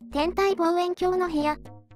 天体望遠鏡の部屋。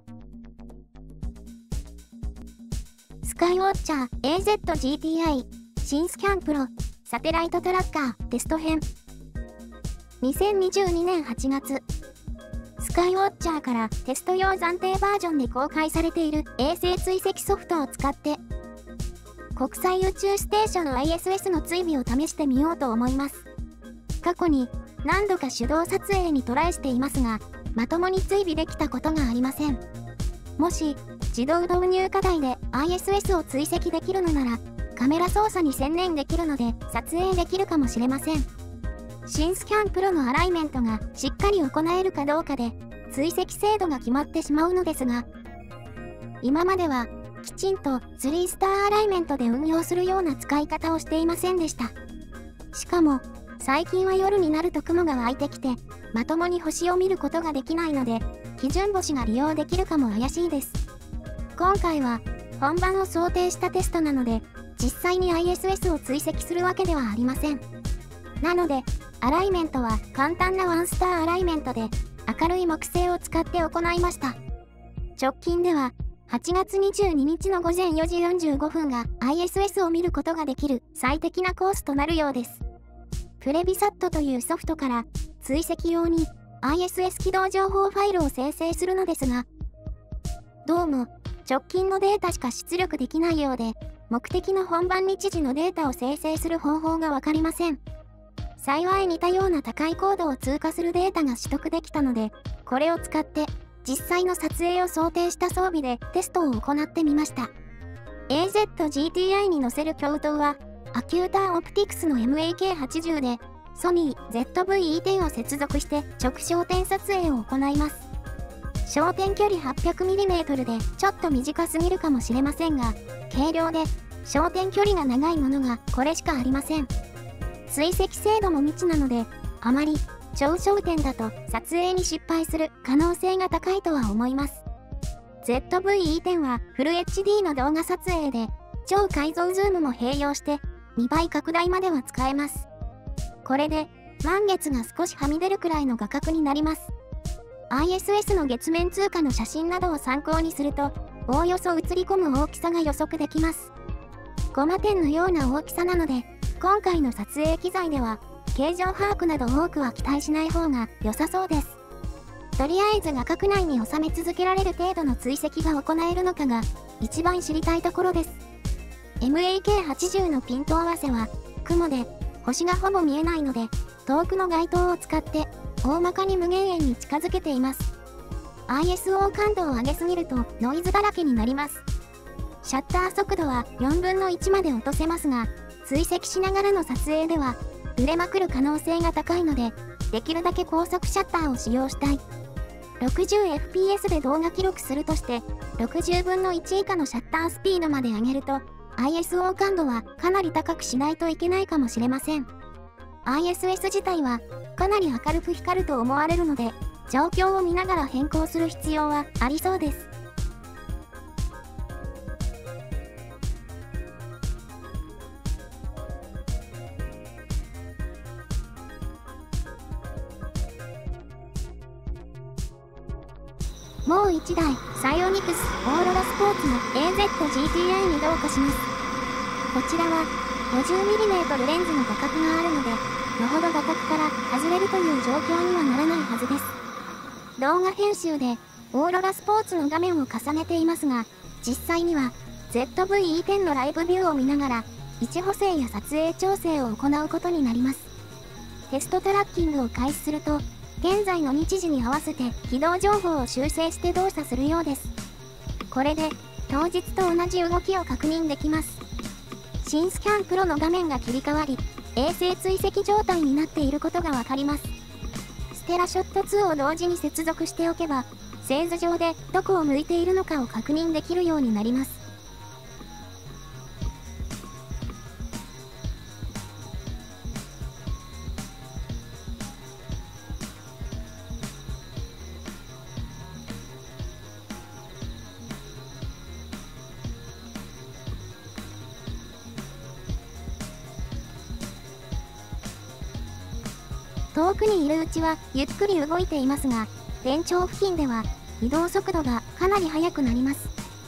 スカイウォッチャー AZ-GTI 新スキャンプロサテライトトラッカーテスト編。2022年8月、スカイウォッチャーからテスト用暫定バージョンで公開されている衛星追跡ソフトを使って国際宇宙ステーション ISS の追尾を試してみようと思います。過去に何度か手動撮影にトライしていますが、まともに追尾できたことがありません。もし自動導入課題で ISS を追跡できるのなら、カメラ操作に専念できるので撮影できるかもしれません。新スキャンプロのアライメントがしっかり行えるかどうかで追跡精度が決まってしまうのですが、今まではきちんと3スターアライメントで運用するような使い方をしていませんでした。しかも最近は夜になると雲が湧いてきてまともに星を見ることができないので、基準星が利用できるかも怪しいです。今回は本番を想定したテストなので、実際に ISS を追跡するわけではありません。なのでアライメントは簡単な1スターアライメントで明るい木星を使って行いました。直近では8月22日の午前4時45分が ISS を見ることができる最適なコースとなるようです。プレビサットというソフトから追跡用に ISS 起動情報ファイルを生成するのですが、どうも直近のデータしか出力できないようで、目的の本番日時のデータを生成する方法がわかりません。幸い似たような高い高度を通過するデータが取得できたので、これを使って実際の撮影を想定した装備でテストを行ってみました。AZ-GTI に載せる鏡頭はアキューターオプティクスの MAK80 で、ソニー ZV-E10 を接続して直焦点撮影を行います。焦点距離 800mm でちょっと短すぎるかもしれませんが、軽量で焦点距離が長いものがこれしかありません。追跡精度も未知なので、あまり超焦点だと撮影に失敗する可能性が高いとは思います。ZV-E10 はフル HD の動画撮影で超解像ズームも併用して2倍拡大までは使えます。これで満月が少しはみ出るくらいの画角になります。ISS の月面通過の写真などを参考にすると、おおよそ映り込む大きさが予測できます。コマ点のような大きさなので、今回の撮影機材では形状把握など多くは期待しない方が良さそうです。とりあえず画角内に収め続けられる程度の追跡が行えるのかが一番知りたいところです。MAK80 のピント合わせは雲で星がほぼ見えないので、遠くの街灯を使って大まかに無限遠に近づけています。ISO 感度を上げすぎるとノイズだらけになります。シャッター速度は4分の1まで落とせますが、追跡しながらの撮影ではブレまくる可能性が高いので、できるだけ高速シャッターを使用したい。60fps で動画記録するとして、60分の1以下のシャッタースピードまで上げると、ISO 感度はかなり高くしないといけないかもしれません。ISS 自体はかなり明るく光ると思われるので、状況を見ながら変更する必要はありそうです。もう1台、サイオニクスオーロラスポーツの AZ-GTI に同化します。こちらは 50mm レンズの画角があるので、よほど画角から外れるという状況にはならないはずです。動画編集でオーロラスポーツの画面を重ねていますが、実際には ZV-E10 のライブビューを見ながら位置補正や撮影調整を行うことになります。テストトラッキングを開始すると、現在の日時に合わせて起動情報を修正して動作するようです。これで当日と同じ動きを確認できます。新スキャンプロの画面が切り替わり、衛星追跡状態になっていることがわかります。ステラショット2を同時に接続しておけば、星図上でどこを向いているのかを確認できるようになります。遠くにいるうちはゆっくり動いていますが、 天頂付近では移動速度がかなり速くなります。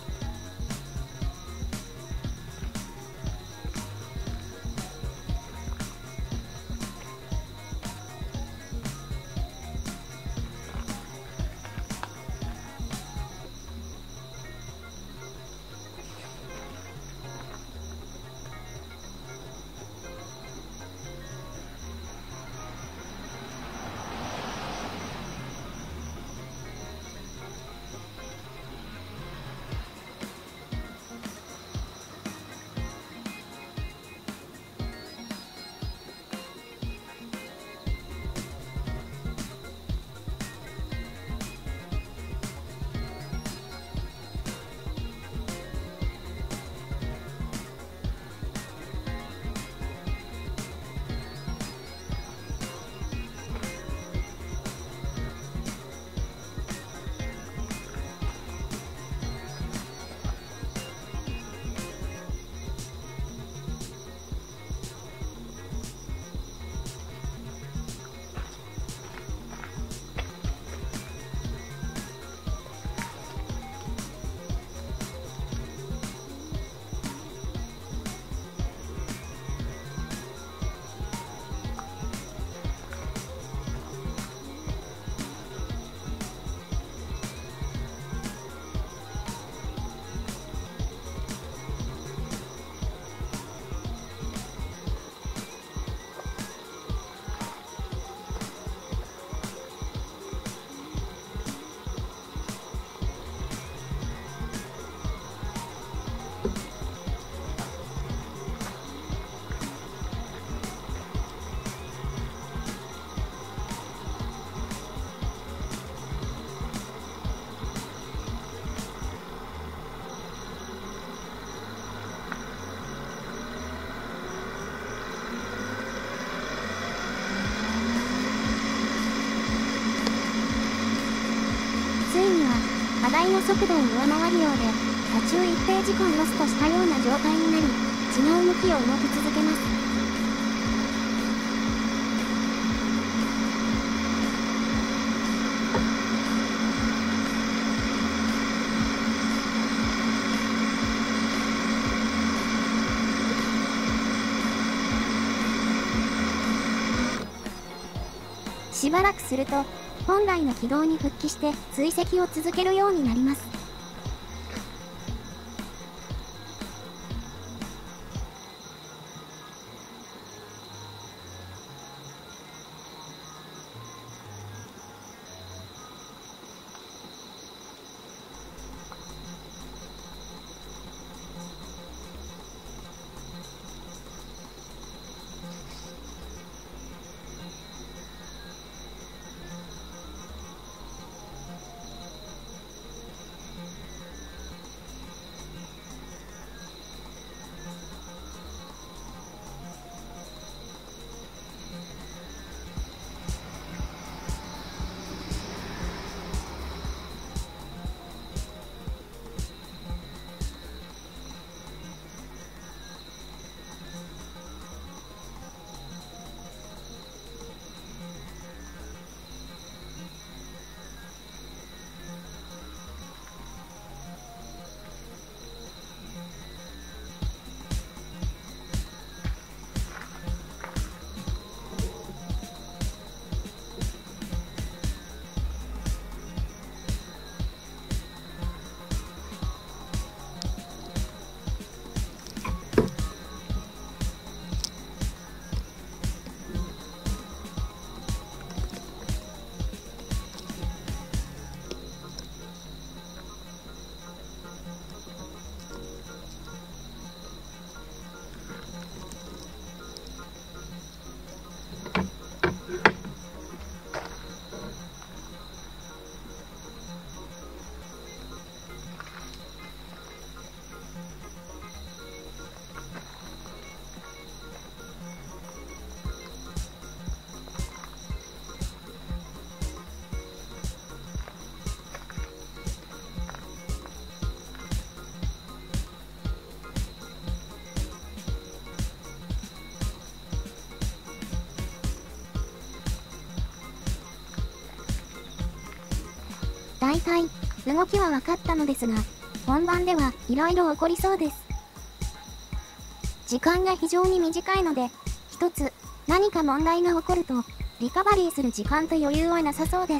ついには課題の速度を上回るようで途中一定時間ロストしたような状態になり、違う向きを動き続けます。しばらくすると本来の軌道に復帰して追跡を続けるようになります。 大体、動きは分かったのですが、本番では色々起こりそうです。時間が非常に短いので、一つ、何か問題が起こると、リカバリーする時間と余裕はなさそうです。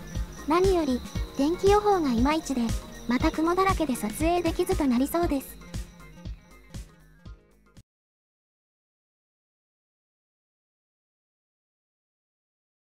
何より、天気予報がいまいちで、また雲だらけで撮影できずとなりそうです。